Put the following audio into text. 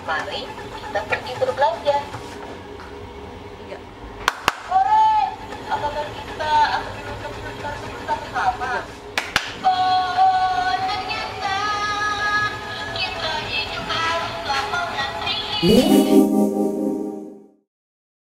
Mari kita pergi berbelanja. Tiga. Sore, apakah kita akan menonton film bersama-sama? Oh, ternyata kita juga harus lapor nanti.